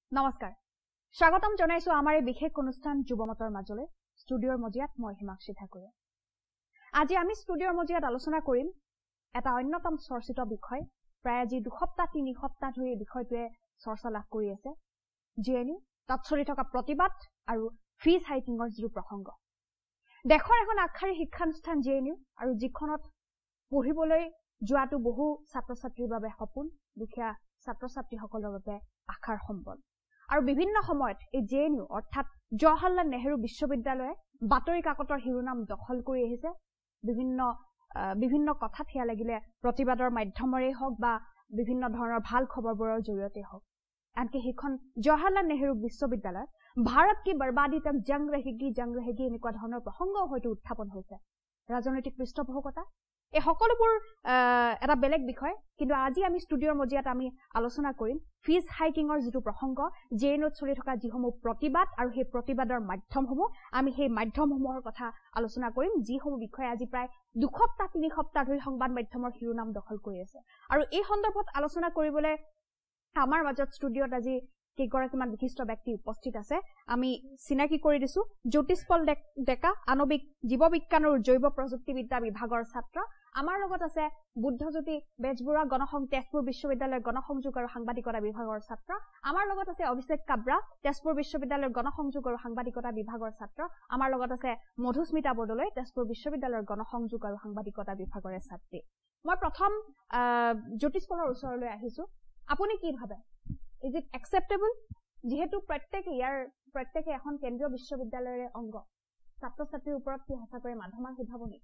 নমস্কাৰ স্বাগতম জনাইছো আমাৰ এই বিশেষ অনুষ্ঠান যুৱমতৰ মাজলৈ ষ্টুডিঅ'ৰ মজিয়াত মই হিমাক্ষী ঠাকুৰে আজি আমি ষ্টুডিঅ'ৰ মজিয়াত আলোচনা কৰিম এটা অন্যতম চৰ্চিত বিষয় প্ৰায় আজি 2 সপ্তাহ 3 সপ্তাহ ধৰি এই বিষয়টোৱে চৰ্চা লাভ কৰি আছে জিএনইউ তাত চলি থকা প্ৰতিবাদ আৰু ফিজ হাইকিঙৰ যিটো প্ৰসংগ দেশৰ এখন আগশাৰী শিক্ষানুষ্ঠান জিএনইউ আৰু যিখনত পঢ়িবলৈ যোৱাটো বহু ছাত্ৰ-ছাত্ৰীৰ বাবে সপোন দুখীয়া ছাত্ৰ-ছাত্ৰীসকলৰ বাবে আশাৰ সম্বল আৰু বিভিন্ন সময়ত এই জেএনইউ অৰ্থাৎ জৱাহৰলাল নেহৰু বিশ্ববিদ্যালয়ে বাতৰি কাকতৰ শিৰোনাম দখল কৰি আহিছে বিভিন্ন কথাত হেয়া লাগিলে প্ৰতিবাদৰ মাধ্যমৰে হওক বা বিভিন্ন ধৰণৰ ভাল খবৰবোৰৰ জৰিয়তে হওক আনকি সেইখন জৱাহৰলাল নেহৰু বিশ্ববিদ্যালয় ভাৰত কি বৰবাদী তক জং रहेगी এনেকুৱা ধৰণৰ প্ৰসংগ হয়তো উত্থাপন হৈছে ৰাজনৈতিক পৃষ্ঠপোষকতা এই সকলোবোৰ এটা বেলেগ বিষয় কিন্তু আজি আমি ষ্টুডিঅ'ৰ মজিয়াত আমি আলোচনা কৰিম ফিজ হাইকিঙৰ যিটো প্ৰসংগ জেএনইউত চলি থকা যিসমূহ প্ৰতিবাদ আৰু সেই প্ৰতিবাদৰ মাধ্যমসমূহ আমি সেই মাধ্যমসমূহৰ কথা আলোচনা কৰিম যিসমূহ বিষয়ে আজি প্ৰায় 2 সপ্তাহ 3 সপ্তাহ ধৰি সংবাদ মাধ্যমৰ শিৰোনাম দখল কৰি আছে আৰু এই সন্দৰ্ভত আলোচনা কৰিবলৈ আমাৰ মাজত ষ্টুডিঅ'ত আজি কেইগৰাকীমান বিশিষ্ট ব্যক্তি উপস্থিত আছে আমি চিনাকি কৰি দিছো জ্যোতিষপল ডেকা আণৱিক জীৱবিজ্ঞান আৰু জৈৱ প্ৰযুক্তিবিদ্যা বিভাগৰ ছাত্ৰ আমাৰ লগত আছে বুদ্ধজ্যোতি বেজবৰুৱা তেজপুৰ বিশ্ববিদ্যালয়ৰ গণসংযোগ আৰু সাংবাদিকতা বিভাগৰ ছাত্ৰ আমাৰ লগত আছে অভিষেক কাব্ৰা তেজপুৰ বিশ্ববিদ্যালয়ৰ গণসংযোগ আৰু সাংবাদিকতা বিভাগৰ ছাত্ৰ আমাৰ লগত আছে মধুস্মিতা বৰদলৈ তেজপুৰ বিশ্ববিদ্যালয়ৰ গণসংযোগ আৰু সাংবাদিকতা বিভাগৰ ছাত্ৰী মই প্ৰথম জ্যোতিষপলৰ ওচৰলৈ আহিছো আপুনি কি ভাবে Is it acceptable? যেহেতু প্ৰত্যেকে এখন কেন্দ্ৰীয় বিশ্ববিদ্যালয়ৰ অংগ ছাত্ৰ-ছাত্ৰীৰ ওপৰত কি হসা কৰে মাধ্যমৰ সিদ্ধাবনি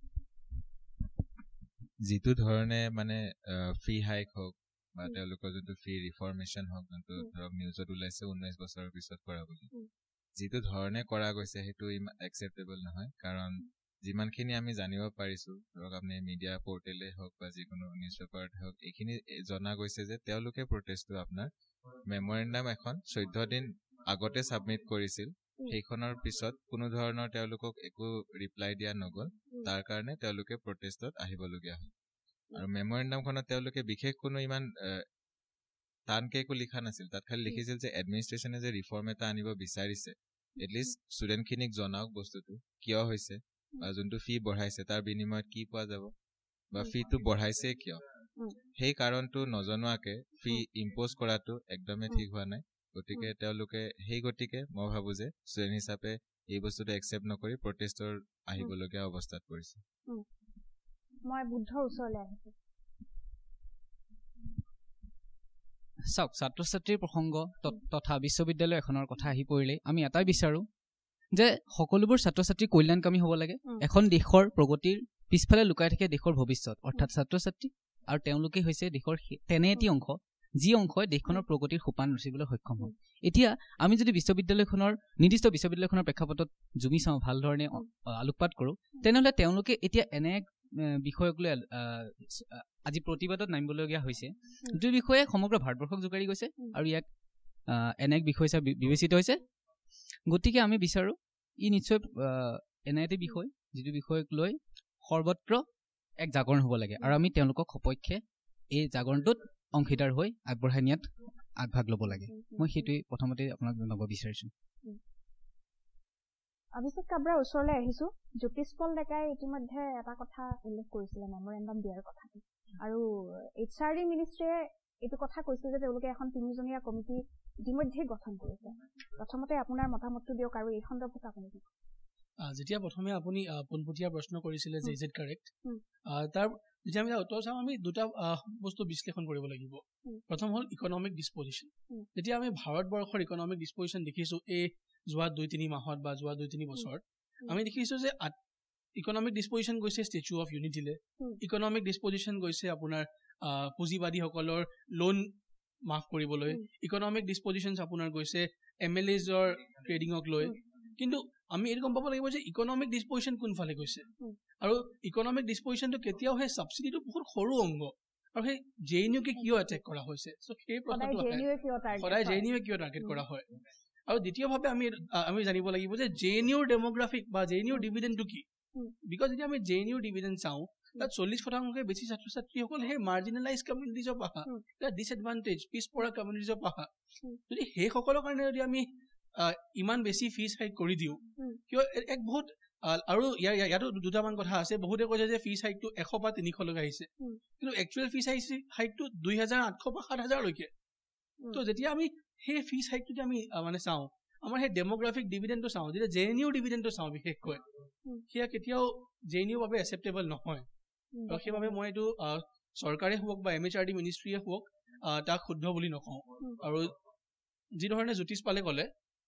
যেটো ধৰণে মানে ফ্ৰী হাইক হওক বা তেওঁলোকৰ যেটো ফ্ৰী ৰিফৰ্মেশন হওক যেটো ধৰক নিউজত ওলাইছে 19 বছৰৰ পিছত কৰা বুলি যেটো ধৰণে কৰা গৈছে হেতু একসেপ্টেবল নহয় কাৰণ যিমানখিনি আমি জানিব পাৰিছো ধৰক আপুনি মিডিয়া পোৰ্টেলে হওক বা যিকোনো নিউজ পেপাৰত হওক এইখিনি জনা গৈছে যে তেওঁলোকে প্ৰটেষ্টটো আপোনাৰ মেমৰেন্ডাম এখন 14 দিন আগতে সাবমিট কৰিছিল সেইখনৰ পিছত কোনো ধৰণৰ তেওঁলোকক একো ৰিপ্লাই দিয়া নগল তাৰ কাৰণে তেওঁলোকে প্ৰটেষ্টত আহিবলগীয়া হ'ল আৰু মেমৰেন্ডামখনত তেওঁলোকে বিশেষ কোনো ইমান টানকে একো লিখা নাছিল তাত খালি লিখিছিল যে এডমিনিষ্ট্ৰেচনে যে ৰিফৰ্ম এটা আনিব বিচাৰিছে এটলিষ্ট ষ্টুডেণ্টখিনিক জনাওক বস্তুটো কিয় হৈছে বা যোনটো ফি বঢ়াইছে তাৰ বিনিময়ত কি পোৱা যাব বা ফিটো বঢ়াইছে কিয় সেই কাৰণটো নজনোৱাকে ফি ইম্পোজ কৰাটো একদমে ঠিক হোৱা নাই গতিকে তেওঁলোকে সেই গতিকে মই ভাবো যে ষ্টুডেণ্ট হিচাপে এই বস্তুটো একসেপ্ট নকৰি প্ৰটেষ্টৰ আহিবলগীয়া অৱস্থাত পৰিছে মই বুদ্ধৰ ওচৰলৈ আহিছো চাওক ছাত্ৰ-ছাত্ৰীৰ প্ৰসংগ তথা বিশ্ববিদ্যালয় এখনৰ কথা আহি পৰিলে আমি এটাই বিচাৰো যে সকলোবোৰ ছাত্ৰ-ছাত্ৰী কল্যাণকামী হ'ব লাগে এখন দেশৰ প্ৰগতিৰ পিছফালে লুকাই থাকে দেশৰ ভৱিষ্যত অৰ্থাৎ ছাত্ৰ-ছাত্ৰী আৰু তেওঁলোকে হৈছে দেশৰ তেনে এটি অংশ যি অংশই দেশখনৰ প্ৰগতিৰ সোপান ৰচিবলৈ সক্ষম হয় এতিয়া আমি যদি বিশ্ববিদ্যালয়খনৰ নিৰ্দিষ্ট বিশ্ববিদ্যালয়খনৰ প্ৰেক্ষাপটত জুমি চাওঁ ভাল ধৰণে আলোকপাত কৰোঁ তেনেহ'লে তেওঁলোকে এতিয়া এনে বিষয়ক লৈ আজি প্ৰতিবাদত নামিবলগীয়া হৈছে যিটো বিষয়ে সমগ্ৰ ভাৰতবৰ্ষক জোকাৰি গৈছে আৰু ইয়াক এনে এক বিষয় হিচাপে বিবেচিত হৈছে গতিকে আমি বিচাৰো ই নিশ্চয় এনে এটি বিষয় যিটো বিষয়ক লৈ সৰ্বত্ৰ এক জাগৰণ হ'ব লাগে আৰু আমি তেওঁলোকক সপক্ষে এই জাগৰণটোত অংশীদাৰ হৈ আগবঢ়াই নিয়াত আগভাগ ল'ব লাগে মই সেইটোৱে প্ৰথমতে আপোনাক জনাব বিচাৰিছো অভিষেক কাব্ৰাৰ ওচৰলৈ আহিছো জ্যোতিষপল ডেকাই ইতিমধ্যে এটা কথা উল্লেখ কৰিছিলে মেমৰেন্ডাম দিয়াৰ কথাটো আৰু এইচআৰডি মিনিষ্ট্ৰীয়ে এইটো কথা কৈছে যে তেওঁলোকে এখন 3জনীয়া কমিটি ইতিমধ্যে গঠন কৰিছে প্ৰথমতে আপোনাৰ মতামতটো দিয়ক আৰু এই সন্দৰ্ভত আপুনি কি যেতিয়া প্ৰথমে আপুনি পোনপটীয়া প্ৰশ্ন কৰিছিলে যে ইজ ইট কাৰেক্ট তাৰ যেতিয়া আমি উত্তৰ চাম আমি দুটা বস্তু বিশ্লেষণ কৰিব লাগিব প্ৰথম হ'ল ইকনমিক ডিসপজিশন যেতিয়া আমি ভাৰতবৰ্ষৰ ইকনমিক ডিসপজিশন দেখিছো এই যোৱা 2-3 মাহত বা যোৱা 2-3 বছৰত আমি দেখিছো যে ইকনমিক ডিসপজিশন গৈছে ষ্টেচু অফ ইউনিটিলে ইকনমিক ডিসপজিশন গৈছে আপোনাৰ পুঁজিবাদীসকলৰ লোন মাফ কৰিবলৈ ইকনমিক ডিসপজিশনছ আপোনাৰ গৈছে এমএলএজৰ ট্ৰেডিংক লৈ কিন্তু আমি এই গম পাব লাগিব যে ইকনমিক ডিসপজিশন কোনফালে গৈছে আৰু ইকনমিক ডিসপজিশনটো কেতিয়াও হে সাবসিডিটো বহুত সৰু অংগ আৰু সেই জেএনইউ কে কিয় এটেক কৰা হৈছে সো সেই প্ৰশ্নটো সদায় জেএনইউ কিয় টাৰ্গেট কৰা হয় আৰু দ্বিতীয়ভাৱে আমি জানিব লাগিব যে জেএনইউৰ ডেমোগ্ৰাফিক বা জেএনইউৰ ডিভিডেন্ডটো কি বিকজ যেতিয়া আমি জেএনইউৰ ডিভিডেন্ড চাওঁ তাত 40% বেছি ছাত্ৰ ছাত্ৰীসকল সেই মাৰ্জিনেলাইজ কমিউনিটিজৰ পৰা ডিছএডভান্টেজ পিছপৰা কমিউনিটিজৰ পৰা যদি সেইসকলৰ কাৰণে যদি আমি ইমান বেছি ফিজ হাইক কৰি দিওঁ কিয় এক বহুত আৰু ইয়াতো দুটামান কথা আছে বহুতে কৈছে যে ফিজ হাইকটো 100 বা 300 লৈকে আহিছে কিন্তু একচুৱেল ফিজ হাইকটো 2800 বা 7000 লৈকে তো যেতিয়া আমি সেই ফিজ হাইকটো আমি মানে চাওঁ আমাৰ সেই ডেমোগ্ৰাফিক ডিভিডেণ্ডটো চাওঁ যেতিয়া জেএনইউ ডিভিডেণ্ডটো চাওঁ বিশেষকৈ সেয়া কেতিয়াও জেএনইউ বাবে একচেপ্টেবল নহয় আৰু সেইবাবে মই এইটো চৰকাৰে হওক বা MHRD মিনিষ্ট্ৰীয়ে হওক তাক শুদ্ধ বুলি নকওঁ আৰু যিধৰণে জ্যোতিষ পালে ক'লে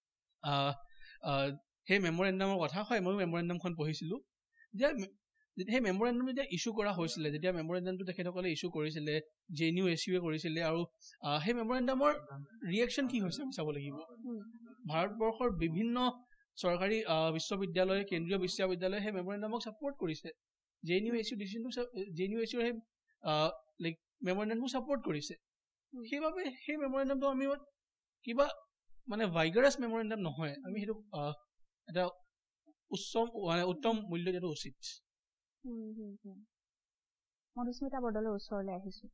সেই মেমৰেণ্ডামৰ কথা হয় মই মেমৰেণ্ডামখন পঢ়িছিলোঁ যে সেই মেমৰেণ্ডাম যেতিয়া ইছ্যু কৰা হৈছিলে যেতিয়া মেমৰেণ্ডামটো তেখেতসকলে ইছ্যু কৰিছিলে জেএনইউ এছইউৱে কৰিছিলে আৰু সেই মেমৰেণ্ডামৰ ৰিয়েকশ্যন কি হৈছে আমি চাব লাগিব ভাৰতবৰ্ষৰ বিভিন্ন চৰকাৰী বিশ্ববিদ্যালয় কেন্দ্ৰীয় বিশ্ববিদ্যালয় সেই মেমৰেণ্ডামক ছাপোৰ্ট কৰিছে জেএনইউ এছইউ ডিচিশ্যনটো জেএনইউ এছইউৰ সেই লাইক মেমৰেণ্ডামটো ছাপোৰ্ট কৰিছে সেইবাবে সেই মেমৰেণ্ডামটো আমি কিবা মানে ভাইগাৰাছ মেমৰেণ্ডাম নহয় আমি সেইটো এটা উত্তম মূল্য দিয়াটো উচিত মধুস্মিতা বৰদলৈৰ ওচৰলৈ আহিছো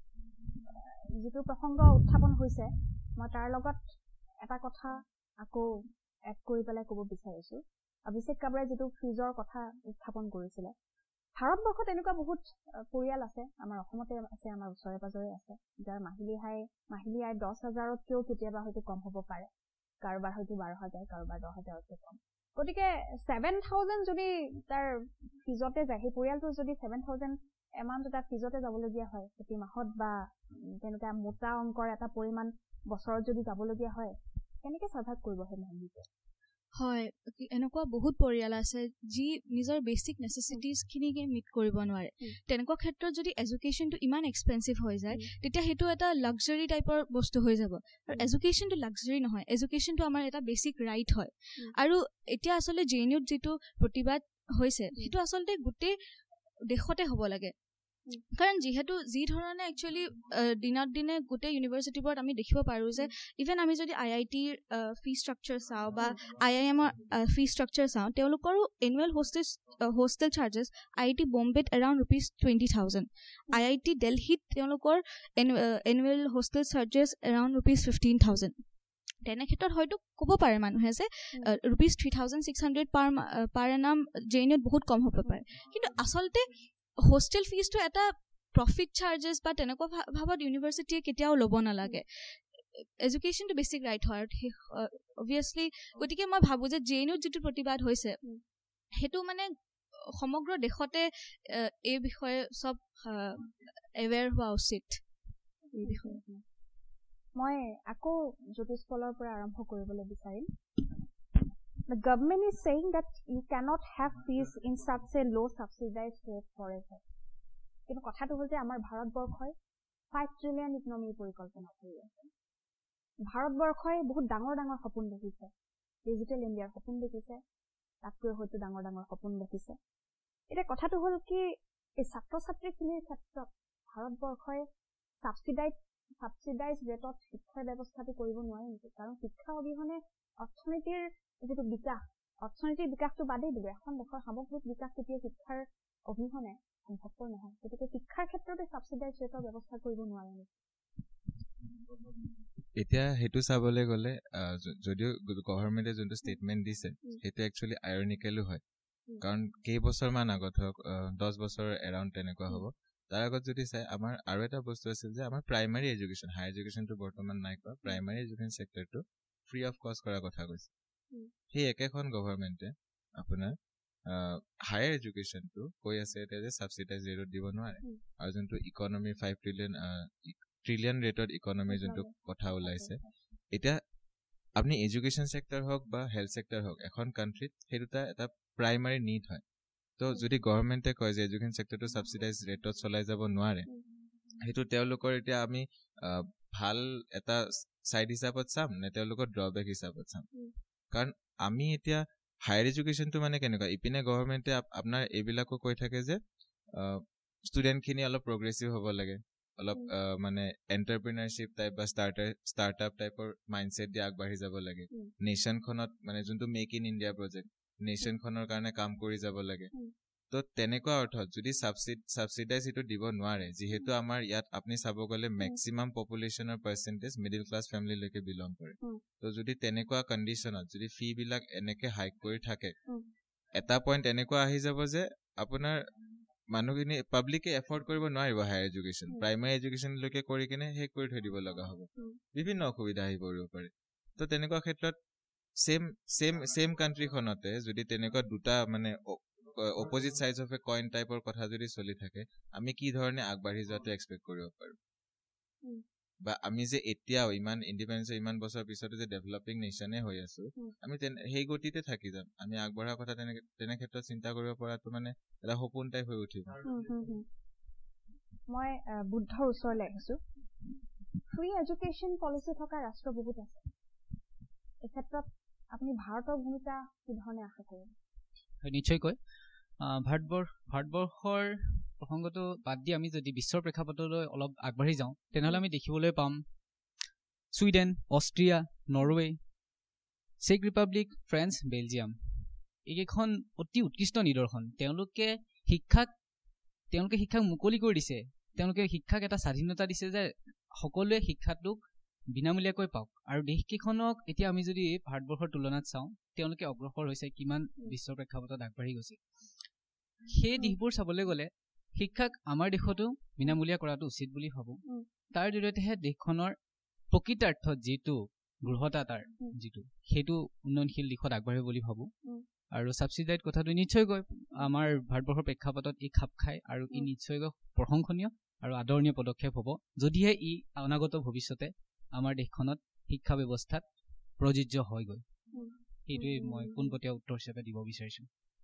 যিটো প্ৰসংগ উত্থাপন হৈছে মই তাৰ লগত এটা কথা আকৌ এড কৰি পেলাই ক'ব বিচাৰিছো অভিষেক কাবৰাই যিটো ফিজৰ কথা উত্থাপন কৰিছিলে ভাৰতবৰ্ষত এনেকুৱা বহুত পৰিয়াল আছে আমাৰ অসমতে আছে আমাৰ ওচৰে পাজৰে আছে যাৰ মাহিলী আয় 10,000তকৈও কেতিয়াবা হয়তো কম হ'ব পাৰে কাৰোবাৰ হয়তো 12,000 কাৰোবাৰ 10,000তকৈ কম গতিকে 7,000 যদি তাৰ ফিজতে যায় সেই পৰিয়ালটো যদি 7,000 এমাউণ্ট এটা ফিজতে যাবলগীয়া হয় প্ৰতি মাহত বা তেনেকুৱা মোটা অংকৰ এটা পৰিমাণ বছৰত যদি যাবলগীয়া হয় কেনেকৈ সাৰ্ভাইভ কৰিব সেই মানুহটো হয় এনেকুৱা বহুত পৰিয়াল আছে যি নিজৰ বেসিক নেসেসিটিজ খিনিকে মিট কৰিব নোৱাৰে তেনেকুৱা ক্ষেত্ৰত যদি এডুকেশ্যনটো ইমান এক্সপেন্সিভ হৈ যায় তেতিয়া হেতু এটা লাক্সাৰি টাইপৰ বস্তু হৈ যাব আৰু এডুকেশ্যনটো লাক্সাৰি নহয় এডুকেশ্যনটো আমাৰ এটা বেসিক ৰাইট হয় আৰু এতিয়া আসলে জেএনইউত যেটো প্ৰতিবাদ হৈছে হেতু আসলে গুটে দেশতে হ'ব লাগে কাৰণ যেহেতু যি ধৰণে একচুয়ালি দিনত দিনে গোটেই ইউনিভাৰ্চিটিবোৰত আমি দেখিব পাৰো যে ইভেন আমি যদি আইআইটিৰ ফি ষ্ট্ৰাকচাৰ চাওঁ বা আইআইএমৰ ফি ষ্ট্ৰাকচাৰ চাওঁ তেওঁলোকৰো এনুৱেল হোষ্টেল চাৰ্জেছ আইআইটি বম্বেত এৰাউণ্ড ₹20,000 আইআইটি দিল্লীত তেওঁলোকৰ এনুৱেল হোষ্টেল চাৰ্জেছ এৰাউণ্ড ₹15,000 তেনে ক্ষেত্ৰত হয়তো ক'ব পাৰে মানুহে যে ₹3,600 পাৰ এনাম জেএনইউত বহুত কম হ'ব পাৰে কিন্তু আচলতে হোষ্টেল ফিজটো এটা প্ৰফিট চাৰ্জেছ বা তেনেকুৱা ভাৱত ইউনিভাৰ্চিটিয়ে কেতিয়াও ল'ব নালাগে এডুকেশ্যনটো বেসিক ৰাইট হয় অবভিয়াছলি গতিকে মই ভাবো যে জেএনইউত যিটো প্ৰতিবাদ হৈছে হেতু মানে সমগ্ৰ দেশতে এই বিষয়ে সব এৱেৰ হোৱা উচিত এই বিষয়ে মই আকৌ জ্যোতিষ পলৰ পৰা আৰম্ভ কৰিবলৈ বিচাৰিম The government is saying that you cannot have fees in such a low subsidized rate forever. কিন্তু কথাটো হ'ল যে আমাৰ ভাৰতবৰ্ষই 5 ট্ৰিলিয়ন ইকনমিৰ পৰিকল্পনা কৰি আছে ভাৰতবৰ্ষই বহুত ডাঙৰ ডাঙৰ সপোন দেখিছে ডিজিটেল ইণ্ডিয়াৰ সপোন দেখিছে তাতকৈ হয়তো ডাঙৰ ডাঙৰ সপোন দেখিছে এতিয়া কথাটো হ'ল কি এই ছাত্ৰ ছাত্ৰীখিনিৰ ক্ষেত্ৰত ভাৰতবৰ্ষই সাবসিডাইজ ৰেটত শিক্ষাৰ ব্যৱস্থাটো কৰিব নোৱাৰে নেকি কাৰণ শিক্ষা অবিহনে অৰ্থনীতিৰ যেটো বিকাশ অৰ্থনীতিৰ বিকাশটো বাদেই দিব এখন দেশৰ সামগ্ৰিক বিকাশ কেতিয়া শিক্ষাৰ অবিহনে সম্ভৱপৰ নহয় গতিকে শিক্ষাৰ ক্ষেত্ৰতে সাবসিডাইজ ৰেটৰ ব্যৱস্থা কৰিব নোৱাৰে নেকি এতিয়া হেতু চাবলৈ গ'লে যদিও গভৰ্ণমেণ্টে যোনটো ষ্টেটমেণ্ট দিছে হেতু একচুয়ালি আইৰনিকেলো হয় কাৰণ কেইবছৰ মান আগত হওক 10 বছৰ এৰাউণ্ড তেনেকুৱা হ'ব তাৰ আগত যদি চাই আমাৰ আৰু এটা বস্তু আছিল যে আমাৰ প্ৰাইমাৰী এডুকেশ্যন হাই এডুকেশ্যনটো বৰ্তমান নাই কৰা প্ৰাইমাৰী এডুকেশ্যন সেক্টৰটো ফ্ৰী অফ কষ্ট কৰাৰ কথা কৈছে সেই একেখন গভৰ্ণমেণ্টে আপোনাৰ হায়াৰ এডুকেশ্যনটো কৈ আছে এতিয়া যে সাবসিডাইজ ৰেটত দিব নোৱাৰে আৰু যোনটো ইকনমি 5 ট্ৰিলিয়ন ৰেটত ইকনমি যোনটো কথা ওলাইছে এতিয়া আপুনি এডুকেশ্যন সেক্টৰ হওক বা হেলথ সেক্টৰ হওক এখন কাণ্ট্ৰিত সেইটো এটা প্ৰাইমাৰী নিড হয় তো যদি গভৰ্ণমেণ্টে কয় যে এডুকেশ্যন সেক্টৰটো সাবসিডাইজ ৰেটত চলাই যাব নোৱাৰে সেইটো তেওঁলোকৰ এতিয়া আমি ভাল এটা সাইড হিচাপত চাম নে তেওঁলোকৰ ড্ৰবেক হিচাপত চাম কাৰণ আমি এতিয়া হায়াৰ এডুকেশ্যনটো মানে কেনেকুৱা ইপিনে গভৰ্ণমেণ্টে আপোনাৰ এইবিলাকো কৈ থাকে যে ষ্টুডেণ্টখিনি অলপ প্ৰগ্ৰেছিভ হ'ব লাগে অলপ মানে এণ্টাৰপ্ৰিনাৰশ্বিপ টাইপ বা ষ্টাৰ্টআপ টাইপৰ মাইণ্ডছেট দি আগবাঢ়ি যাব লাগে নেশ্যনখনত মানে যোনটো মেক ইন ইণ্ডিয়া প্ৰজেক্ট নেশ্যনখনৰ কাৰণে কাম কৰি যাব লাগে তো তেনেকুৱা অৰ্থত যদি সাবসিডাইজ এটো দিব নোৱাৰে যেহেতু আমাৰ ইয়াত আপুনি চাব গলে ম্যাক্সিমাম পপুলেশনৰ পার্সেন্টেজ মিডল ক্লাস ফ্যামিলি লৈকে বিলং কৰে তো যদি তেনেকুৱা কন্ডিশনত যদি ফি বিলাক এনেকে হাইক কৰি থাকে এটা পইণ্ট এনেকুৱা আহি যাব যে আপোনাৰ মানুহখিনি পাব্লিকে এফৰ্ড কৰিব নোৱাৰিব হায়াৰ এডুকেশ্যন প্ৰাইমাৰী এডুকেশ্যন লৈকে কৰি কিনে শেষ কৰি থৈ দিব লগা হ'ব বিভিন্ন অসুবিধা আহি পৰিব পাৰে তো তেনেকুৱা ক্ষেত্ৰত সেম কান্ট্ৰিখনতে যদি তেনেকুৱা দুটা মানে opposite sides of a coin টাইপৰ কথা যদি চলি থাকে আমি কি ধৰণে আগবাঢ়ি যোৱাটো এক্সপেক্ট কৰিব পাৰো বা আমি যে এতিয়াও ইমান ইন্ডিপেন্ডেন্স ইমান বছৰ পিছতে যে ডেভেলপিং নেশ্যনে হৈ আছো আমি সেই গতিতে থাকি যাম আমি আগবঢ়া কথা তেনে ক্ষেত্ৰত চিন্তা কৰিব পৰাটো মানে এটা সপোন টাইপ হৈ উঠিব মই বুদ্ধৰ ওচৰলৈ আহিছো ফ্ৰী এডুকেশ্যন পলিচি থকা ৰাষ্ট্ৰ বহুত আছে এই ক্ষেত্ৰত আপুনি ভাৰতৰ ভূমিকা কি ধৰণে আশা কৰিব নিশ্চয়কৈ ভাৰতবৰ্ষৰ প্ৰসংগটো বাদ দি আমি যদি বিশ্বৰ প্ৰেক্ষাপটলৈ অলপ আগবাঢ়ি যাওঁ তেনেহ'লে আমি দেখিবলৈ পাম ছুইডেন অষ্ট্ৰিয়া নৰৱে চেক ৰিপাব্লিক ফ্ৰান্স বেলজিয়াম এইকেইখন অতি উৎকৃষ্ট নিদৰ্শন তেওঁলোকে শিক্ষাক মুকলি কৰি দিছে তেওঁলোকে শিক্ষাক এটা স্বাধীনতা দিছে যে সকলোৱে শিক্ষাটোক বিনামূলীয়াকৈ পাওক আৰু দেশকেইখনক এতিয়া আমি যদি ভাৰতবৰ্ষৰ তুলনাত চাওঁ তেওঁলোকে অগ্ৰসৰ হৈছে কিমান বিশ্বৰ প্ৰেক্ষাপটত আগবাঢ়ি গৈছে সেই দিশবোৰ চাবলৈ গ'লে শিক্ষাক আমাৰ দেশতো বিনামূলীয়া কৰাটো উচিত বুলি ভাবো তাৰ জৰিয়তেহে দেশখনৰ প্ৰকৃতাৰ্থত যিটো গৃহতা তাৰ যিটো সেইটো উন্নয়নশীল দিশত আগবাঢ়িব বুলি ভাবো আৰু সাবসিডাইজ কথাটো নিশ্চয়কৈ আমাৰ ভাৰতবৰ্ষৰ প্ৰেক্ষাপটত ই খাপ খায় আৰু ই নিশ্চয়কৈ প্ৰশংসনীয় আৰু আদৰণীয় পদক্ষেপ হ'ব যদিহে ই অনাগত ভৱিষ্যতে আমাৰ দেশখনত শিক্ষা ব্যৱস্থাত প্ৰযোজ্য হয়গৈ সেইটোৱে মই পোনপটীয়া উত্তৰ হিচাপে দিব বিচাৰিছো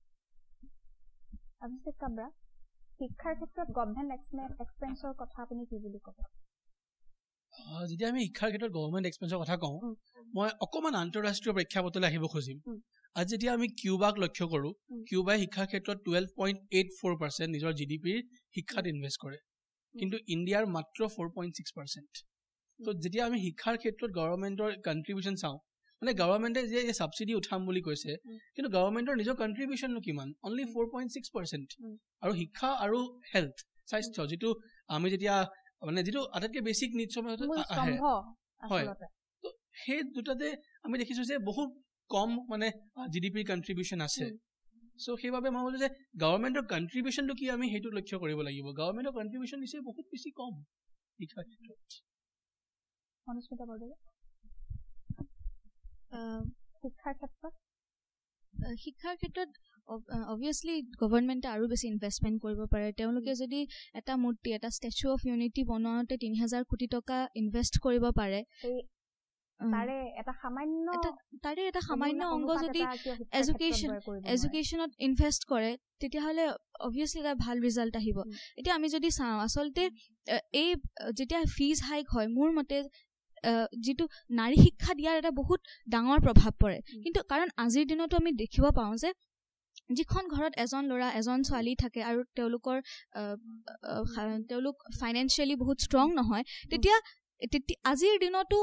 অভিষেক কাব্ৰা শিক্ষাৰ ক্ষেত্ৰত গভৰ্ণমেণ্ট এক্সপেন্সৰ কথা আপুনি কি বুলি ক'ব যেতিয়া আমি শিক্ষাৰ ক্ষেত্ৰত গভৰ্ণমেণ্ট এক্সপেন্সৰ কথা কওঁ মই অকণমান আন্তঃৰাষ্ট্ৰীয় প্ৰেক্ষাপটলৈ আহিব খুজিম আজি যেতিয়া আমি কিউবাক লক্ষ্য কৰোঁ কিউবাই শিক্ষাৰ ক্ষেত্ৰত 12.84% নিজৰ GDPৰ শিক্ষাত ইনভেষ্ট কৰে কিন্তু ইণ্ডিয়াৰ মাত্ৰ 4.6%। তো যেতিয়া আমি শিক্ষাৰ ক্ষেত্ৰত গভৰ্ণমেণ্টৰ কণ্ট্ৰিবিউশ্যন চাওঁ মানে গভৰ্ণমেণ্টে যে ছাবচিডি উঠাম বুলি কৈছে কিন্তু গভৰ্ণমেণ্টৰ নিজৰ কণ্ট্ৰিবিউশ্যননো কিমান অনলি 4.6% আৰু শিক্ষা আৰু হেল্থ স্বাস্থ্য যিটো আমি যেতিয়া মানে যিটো আটাইতকৈ বেছিক নিডছ আহে হয় তো সেই দুটাতে আমি দেখিছোঁ যে বহুত কম মানে GDPৰ কণ্ট্ৰিবিউশ্যন আছে সো সেইবাবে মই ভাবোঁ যে গভৰ্ণমেণ্টৰ কণ্ট্ৰিবিউশ্যনটো কি আমি সেইটো লক্ষ্য কৰিব লাগিব গভৰ্ণমেণ্টৰ কণ্ট্ৰিবিউশ্যন নিশ্চয় বহুত বেছি কম শিক্ষাৰ ক্ষেত্ৰত শিক্ষাৰ ক্ষেত্ৰত অবভিয়াছলি গভৰ্ণমেণ্টে আৰু বেছি ইনভেষ্টমেণ্ট কৰিব পাৰে তেওঁলোকে যদি এটা মূৰ্তি এটা ষ্টেচু অফ ইউনিটি বনাওঁতে ৩,০০০ কোটি টকা ইনভেষ্ট কৰিব পাৰে তাৰে এটা সামান্য অংগ যদি এডুকেশ্যনত ইনভেষ্ট কৰে তেতিয়াহ'লে অবভিয়াছলি এটা ভাল ৰিজাল্ট আহিব এতিয়া আমি যদি চাওঁ আচলতে এই যেতিয়া ফিজ হাইক হয় মোৰ মতে যিটো নাৰী শিক্ষা দিয়াৰ এটা বহুত ডাঙৰ প্ৰভাৱ পৰে কিন্তু কাৰণ আজিৰ দিনতো আমি দেখিব পাওঁ যে যিখন ঘৰত এজন ল'ৰা এজন ছোৱালী থাকে আৰু তেওঁলোক ফাইনেন্সিয়েলি বহুত ষ্ট্ৰং নহয় তেতিয়া আজিৰ দিনতো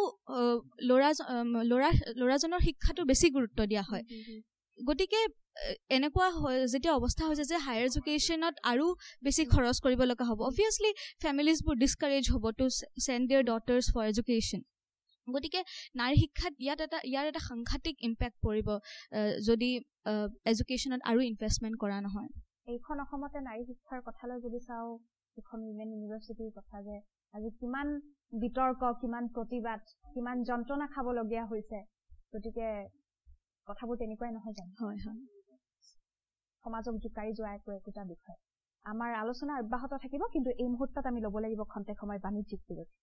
ল'ৰাজনৰ শিক্ষাটো বেছি গুৰুত্ব দিয়া হয় গতিকে এনেকুৱা যেতিয়া অৱস্থা হৈছে যে হায়াৰ এডুকেশ্যনত আৰু বেছি খৰচ কৰিব লগা হ'ব অবভিয়াছলি ফেমিলিজবোৰ ডিছকাৰেজ হ'ব to send their daughters for education গতিকে নাৰী শিক্ষাত ইয়াৰ এটা সাংঘাতিক ইম্পেক্ট পৰিব যদি এডুকেশ্যনত আৰু ইনভেষ্টমেণ্ট কৰা নহয় এইখন অসমতে নাৰী শিক্ষাৰ কথালৈ যদি চাওঁ এখন উইমেন ইউনিভাৰ্চিটিৰ কথা যে আজি কিমান বিতৰ্ক কিমান প্ৰতিবাদ কিমান যন্ত্ৰণা খাবলগীয়া হৈছে গতিকে কথাবোৰ তেনেকুৱাই নহয় জানো হয় হয় সমাজক জোকাৰি যোৱা একোটা বিষয় আমাৰ আলোচনা অব্যাহত থাকিব কিন্তু এই মুহূৰ্তত আমি ল'ব লাগিব খন্তেক সময় বাণিজ্যিক বিৰতি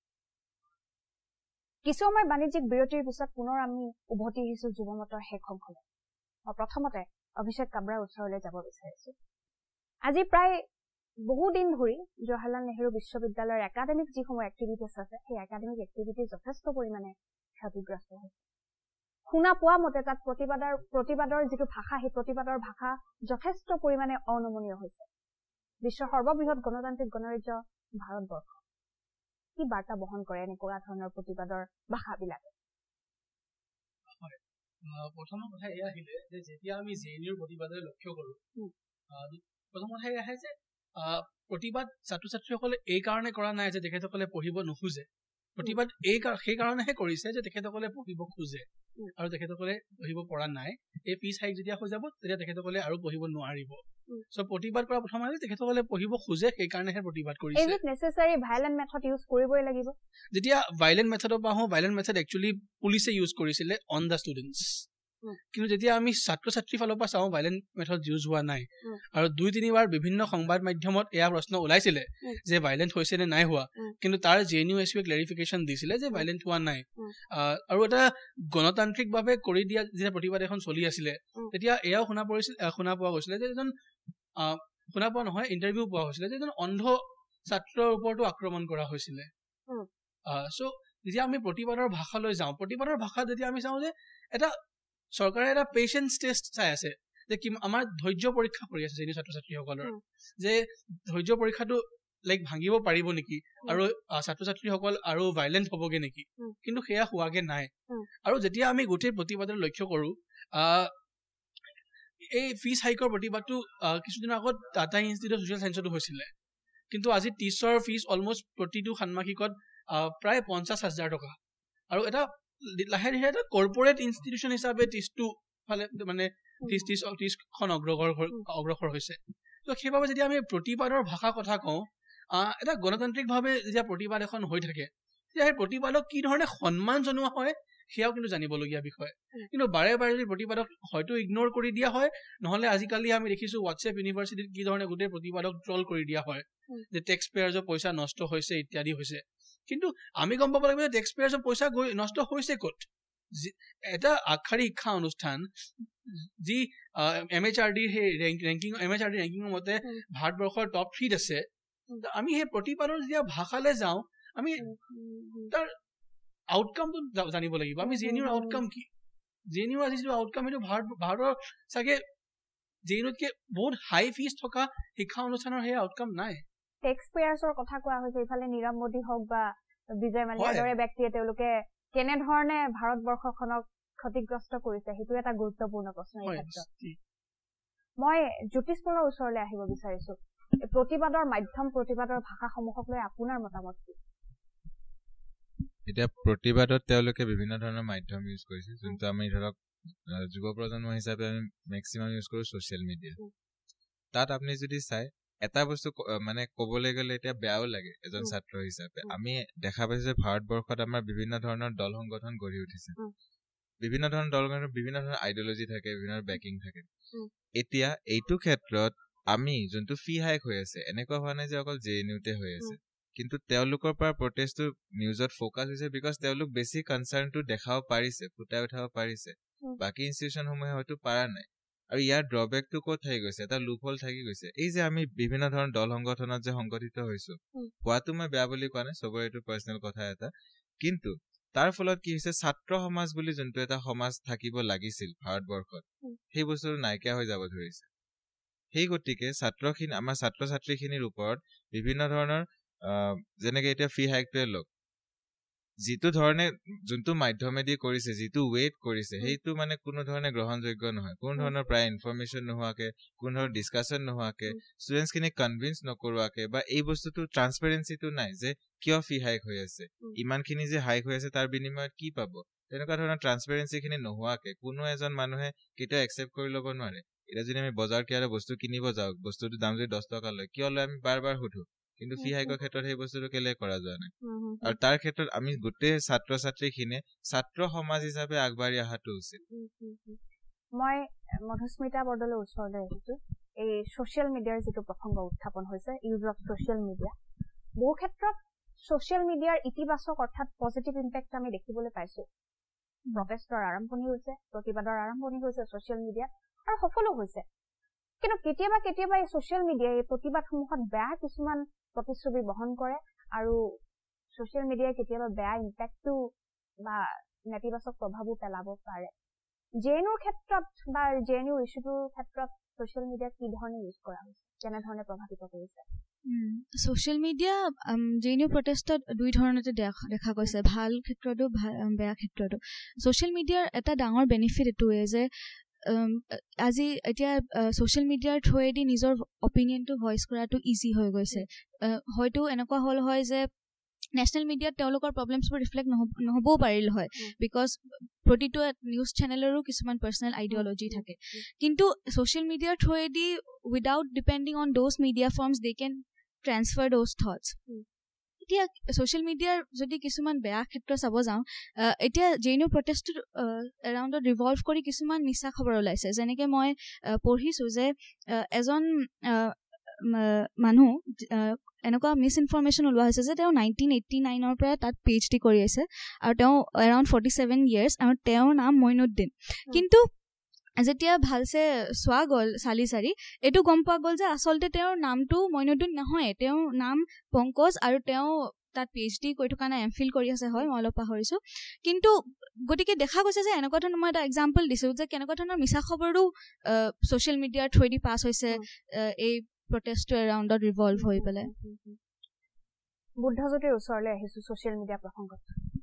কিছু সময় বাণিজ্যিক বিৰতিৰ পিছত পুনৰ আমি উভতি আহিছো যুৱমতৰ শেষ অংশলৈ মই প্ৰথমতে অভিষেক কাব্ৰাৰ ওচৰলৈ যাব বিচাৰিছো আজি প্ৰায় বহুদিন ধৰি জৱাহৰলাল নেহৰু বিশ্ববিদ্যালয়ৰ একাডেমিক যিসমূহ এক্টিভিটিছ আছে সেই একাডেমিক এক্টিভিটিছ যথেষ্ট পৰিমাণে ক্ষতিগ্ৰস্ত হৈছে শুনা পোৱা মতে তাত প্ৰতিবাদৰ যিটো ভাষা সেই প্ৰতিবাদৰ ভাষা যথেষ্ট পৰিমাণে অনমনীয় হৈছে বিশ্বৰ সৰ্ববৃহৎ গণতান্ত্ৰিক গণৰাজ্য ভাৰতবৰ্ষ কি বাৰ্তা বহন কৰে এনেকুৱা ধৰণৰ প্ৰতিবাদৰ ভাষাবিলাকে প্ৰথম কথা এয়া আহিলে যে যেতিয়া আমি JNUৰ প্ৰতিবাদলৈ লক্ষ্য কৰোঁ প্ৰথম কথা আহে যে প্ৰতিবাদ ছাত্ৰ ছাত্ৰীসকলে এই কাৰণে কৰা নাই যে তেখেতসকলে পঢ়িব নোখোজে প্ৰতিবাদ সেই কাৰণেহে কৰিছে যে তেখেতসকলে পঢ়িব খোজে আৰু তেখেতসকলে পঢ়িব পৰা নাই এই ফিজ হাইক যেতিয়া হৈ যাব তেতিয়া তেখেতসকলে আৰু পঢ়িব নোৱাৰিব সো প্ৰতিবাদ কৰা প্ৰথম আছে তেখেতসকলে পঢ়িব খোজে সেই কাৰণেহে প্ৰতিবাদ কৰিছে is it necessary violent method use কৰিবই লাগিব যেতিয়া ভায়োলেন্ট মেথডৰ পৰা আহোঁ ভায়োলেন্ট মেথড একচুৱেলি পুলিচে ইউজ কৰিছিলে অন দ্য ষ্টুডেণ্টছ কিন্তু যেতিয়া আমি ছাত্ৰ ছাত্ৰীৰ ফালৰ পৰা চাওঁ ভায়োলেন্ট মেথড ইউজ হোৱা নাই আৰু 2-3বাৰ বিভিন্ন সংবাদ মাধ্যমত এয়া প্ৰশ্ন ওলাইছিলে যে ভায়োলেন্ট হৈছে নে নাই হোৱা কিন্তু তাৰ জেএনইউএছইউ ক্লেৰিফিকেশ্যন দিছিলে যে ভায়োলেন্ট হোৱা নাই আৰু এটা গণতান্ত্ৰিকভাৱে কৰি দিয়া যেতিয়া প্ৰতিবাদ এখন চলি আছিলে তেতিয়া এয়াও শুনা পোৱা গৈছিলে যে এজন শুনা পোৱা নহয় ইণ্টাৰভিউ পোৱা হৈছিলে যে এজন অন্ধ ছাত্ৰৰ ওপৰতো আক্ৰমণ কৰা হৈছিলে চ' যেতিয়া আমি প্ৰতিবাদৰ ভাষালৈ যাওঁ প্ৰতিবাদৰ ভাষাত যেতিয়া আমি চাওঁ যে এটা চৰকাৰে এটা পেচেন্স টেষ্ট চাই আছে যে আমাৰ ধৈৰ্য পৰীক্ষা কৰি আছে যিনি ছাত্ৰ ছাত্ৰীসকলৰ যে ধৈৰ্য পৰীক্ষাটো লাইক ভাঙিব পাৰিব নেকি আৰু ছাত্ৰ ছাত্ৰীসকল আৰু ভাইলেন্ট হ'বগে নেকি কিন্তু সেয়া হোৱাগে নাই আৰু যেতিয়া আমি গোটেই প্ৰতিবাদৰ লক্ষ্য কৰো এই ফিজ হাইকৰ প্ৰতিবাদটো কিছুদিনৰ আগত টাটা ইনষ্টিটিউট অফ ছ'চিয়েল চায়েন্সতো হৈছিলে কিন্তু আজি টিচাৰৰ ফিজ অলমষ্ট প্ৰতিটো ষান্মাসিকত প্ৰায় 50,000 টকা আৰু এটা লাহে লাহে এটা কৰ্পৰেট ইনষ্টিটিউচন হিচাপে টিছটো ফালে মানে টিছখন অগ্ৰসৰ হৈছে তো সেইবাবে যেতিয়া আমি প্ৰতিবাদৰ ভাষা কথা কওঁ এটা গণতান্ত্ৰিকভাৱে যেতিয়া প্ৰতিবাদ এখন হৈ থাকে তেতিয়া সেই প্ৰতিবাদক কি ধৰণে সন্মান জনোৱা হয় সেয়াও কিন্তু জানিবলগীয়া বিষয় কিন্তু বাৰে বাৰে যদি প্ৰতিবাদক হয়তো ইগনোৰ কৰি দিয়া হয় নহলে আজিকালি আমি দেখিছো হোৱাটছএপ ইউনিভাৰ্চিটিত কি ধৰণে গোটেই প্ৰতিবাদক ট্ৰল কৰি দিয়া হয় যে টেক্স পেয়াৰ্ছৰ পইচা নষ্ট হৈছে ইত্যাদি হৈছে কিন্তু আমি গম পাব লাগিব যে টেক্স পেয়াৰ্ছৰ পইচা গৈ নষ্ট হৈছে ক'ত এটা আগশাৰী শিক্ষা অনুষ্ঠান যি MHRDৰ সেই MHRD ৰেংকিঙৰ মতে ভাৰতবৰ্ষৰ টপ 3 আছে আমি সেই প্ৰতিবাদৰ যেতিয়া ভাষালৈ যাওঁ আমি তাৰ আউটকামটো জানিব লাগিব আমি জেএনইউৰ আউটকাম কি জেএনইউৰ আজি যিটো আউটকাম সেইটো ভাৰতৰ চাগে জেএনইউতকে বহুত হাই ফিজ থকা শিক্ষা অনুষ্ঠানৰ সেই আউটকাম নাই টেক্স পেয়াৰ্ছৰ কথা কোৱা হৈছে ইফালে নীৰৱ মোদী হওক বা বিজয় মাল্যাৰ দৰে ব্যক্তিয়ে তেওঁলোকে কেনেধৰণে ভাৰতবৰ্ষখনক ক্ষতিগ্ৰস্ত কৰিছে সেইটো এটা গুৰুত্বপূৰ্ণ প্ৰশ্ন এই ক্ষেত্ৰত মই জ্যোতিষপুৰৰ ওচৰলৈ আহিব বিচাৰিছো প্ৰতিবাদৰ মাধ্যম প্ৰতিবাদৰ ভাষাসমূহক লৈ আপোনাৰ মতামত কি এতিয়া প্ৰতিবাদত তেওঁলোকে বিভিন্ন ধৰণৰ মাধ্যম ইউজ কৰিছে যোনটো আমি ধৰক যুৱ প্ৰজন্ম হিচাপে আমি মেক্সিমাম ইউজ কৰো ছ'চিয়েল মিডিয়া তাত আপুনি যদি চাই এটা বস্তু মানে ক'বলৈ গ'লে এতিয়া বেয়াও লাগে এজন ছাত্ৰ হিচাপে আমি দেখা পাইছো যে ভাৰতবৰ্ষত আমাৰ বিভিন্ন ধৰণৰ দল সংগঠন গঢ়ি উঠিছে বিভিন্ন ধৰণৰ দল সংগঠন বিভিন্ন ধৰণৰ আইডিঅলজি থাকে বিভিন্ন ধৰণৰ বেকিং থাকে এতিয়া এইটো ক্ষেত্ৰত আমি যোনটো ফি হাইক হৈ আছে এনেকুৱা হোৱা নাই যে অকল জেএনইউতে হৈ আছে কিন্তু তেওঁলোকৰ পৰা প্ৰটেষ্টটো নিউজত ফ'কাছ হৈছে বিকজ তেওঁলোক বেছি কনচাৰ্ণটো দেখাব পাৰিছে ফুটাই উঠাব পাৰিছে বাকী ইনষ্টিটিউশ্যনসমূহে হয়তো পৰা নাই আৰু ইয়াৰ ড্ৰবেকটো ক'ত থাকি গৈছে এটা লুপহল থাকি গৈছে এই যে আমি বিভিন্ন ধৰণৰ দল সংগঠনত যে সংগঠিত হৈছো হোৱাটো মই বেয়া বুলি কোৱা নাই চবৰে এইটো পাৰ্চনেল কথা এটা কিন্তু তাৰ ফলত কি হৈছে ছাত্ৰ সমাজ বুলি যোনটো এটা সমাজ থাকিব লাগিছিল ভাৰতবৰ্ষত সেই বস্তুটো নাইকিয়া হৈ যাব ধৰিছে সেই গতিকে আমাৰ ছাত্ৰ ছাত্ৰীখিনিৰ ওপৰত বিভিন্ন ধৰণৰ যেনেকে এতিয়া ফি হাইকটোৱে লওক যিটো ধৰণে যোনটো মাধ্যমেদি কৰিছে যিটো ৱেইট কৰিছে সেইটো মানে কোনো ধৰণে গ্ৰহণযোগ্য নহয় কোনো ধৰণৰ প্ৰায় ইনফৰমেশ্যন নোহোৱাকে কোনো ধৰণৰ ডিছকাশ্যন নোহোৱাকে ষ্টুডেণ্টছখিনিক কনভিন্স নকৰোৱাকে বা এই বস্তুটো ট্ৰান্সপেৰেঞ্চিটো নাই যে কিয় ফি হাইক হৈ আছে ইমানখিনি যে হাইক হৈ আছে তাৰ বিনিময়ত কি পাব তেনেকুৱা ধৰণৰ ট্ৰান্সপেৰেঞ্চিখিনি নোহোৱাকে কোনো এজন মানুহে কেতিয়াও একচেপ্ট কৰি ল'ব নোৱাৰে এতিয়া যদি আমি বজাৰ কিবা বস্তু কিনিব যাওঁ বস্তুটোৰ দাম যদি 10 টকা লয় কিয় লয় আমি বাৰ বাৰ সুধো কিন্তু ফি হাইকৰ ক্ষেত্ৰত সেই বস্তুটো কেলে কৰা যোৱা নাই আৰু তাৰ ক্ষেত্ৰত আমি গোটেই ছাত্ৰ ছাত্ৰীখিনিয়ে ছাত্ৰ সমাজ হিচাপে আগবাঢ়ি অহাটো উচিত মই মধুস্মিতা বৰদলৈৰ ওচৰলৈ আহিছো এই ছ'চিয়েল মিডিয়াৰ যিটো প্ৰসংগ উত্থাপন হৈছে ইউজ অফ ছ'চিয়েল মিডিয়া বহু ক্ষেত্ৰত ছ'চিয়েল মিডিয়াৰ ইতিবাচক অৰ্থাৎ পজিটিভ ইম্পেক্ট আমি দেখিবলৈ পাইছো প্ৰটেষ্টৰ আৰম্ভণি হৈছে প্ৰতিবাদৰ আৰম্ভণি হৈছে ছ'চিয়েল মিডিয়াত আৰু সফলো হৈছে কিন্তু কেতিয়াবা কেতিয়াবা এই ছ'চিয়েল মিডিয়াই এই প্ৰতিবাদসমূহত বেয়া কিছুমান প্ৰতিচ্ছবি বহন কৰে আৰু ছ'চিয়েল মিডিয়াই কেতিয়াবা বেয়া ইম্পেক্টটো বা নেতিবাচক প্ৰভাৱো পেলাব পাৰে জেএনইউৰ ক্ষেত্ৰত বা জেএনইউ ইছ্যুটোৰ ক্ষেত্ৰত ছ'চিয়েল মিডিয়া কি ধৰণে ইউজ কৰা হৈছে কেনেধৰণে প্ৰভাৱিত কৰিছে ছ'চিয়েল মিডিয়া জেএনইউ প্ৰটেষ্টত দুই ধৰণতে দেখা গৈছে ভাল ক্ষেত্ৰতো বেয়া ক্ষেত্ৰতো ছ'চিয়েল মিডিয়াৰ এটা ডাঙৰ বেনিফিট এইটোৱে যে আজি এতিয়া ছ'চিয়েল মিডিয়াৰ থ্ৰুৱেদি নিজৰ অপিনিয়নটো ভইচ কৰাটো ইজি হৈ গৈছে হয়তো এনেকুৱা হ'ল হয় যে নেশ্যনেল মিডিয়াত তেওঁলোকৰ প্ৰব্লেমছবোৰ ৰিফ্লেক্ট নহ'বও পাৰিল হয় বিকজ প্ৰতিটো নিউজ চেনেলৰো কিছুমান পাৰ্চনেল আইডিঅলজি থাকে কিন্তু ছ'চিয়েল মিডিয়াৰ থ্ৰুৱেদি without depending on those media forms they can transfer those thoughts এতিয়া ছ'চিয়েল মিডিয়াৰ যদি কিছুমান বেয়া ক্ষেত্ৰ চাব যাওঁ এতিয়া জেএনইউ প্ৰটেষ্টটো এৰাউণ্ডত ৰিভল্ভ কৰি কিছুমান মিছা খবৰ ওলাইছে যেনেকৈ মই পঢ়িছোঁ যে এজন মানুহ এনেকুৱা মিছ ইনফৰমেশ্যন ওলোৱা হৈছে যে তেওঁ 1989ৰ পৰা তাত PhD কৰি আছে আৰু তেওঁ এৰাউণ্ড 47 years আৰু তেওঁৰ নাম মইনুদ্দিন কিন্তু যেতিয়া ভালছে চোৱা গ'ল চালি চাৰি এইটো গম পোৱা গ'ল যে আচলতে তেওঁৰ নামটো মইনুদ্দিন নহয় তেওঁৰ নাম পংকজ আৰু তেওঁ তাত PhD কৰি থকা নাই MPhil কৰি আছে হয় মই অলপ পাহৰিছোঁ কিন্তু গতিকে দেখা গৈছে যে এনেকুৱা ধৰণৰ মই এটা এক্সাম্পল দিছোঁ যে কেনেকুৱা ধৰণৰ মিছা খবৰো ছ'চিয়েল মিডিয়াৰ থ্ৰুৱেদি পাছ হৈছে এই প্ৰটেষ্টটো এৰাউণ্ডত ৰিভল্ভ হৈ পেলাই বুদ্ধজ্যোতিৰ ওচৰলৈ আহিছোঁ ছ'চিয়েল মিডিয়া প্ৰসংগত